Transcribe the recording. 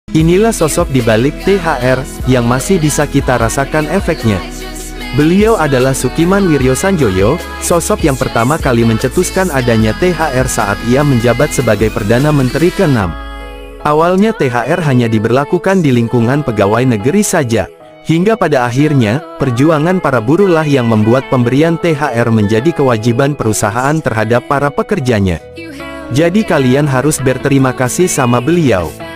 Inilah sosok di balik THR, yang masih bisa kita rasakan efeknya. Beliau adalah Sukiman Wiryosanjoyo, sosok yang pertama kali mencetuskan adanya THR saat ia menjabat sebagai Perdana Menteri ke-6. Awalnya THR hanya diberlakukan di lingkungan pegawai negeri saja. Hingga pada akhirnya, perjuangan para buruh lah yang membuat pemberian THR menjadi kewajiban perusahaan terhadap para pekerjanya. Jadi kalian harus berterima kasih sama beliau.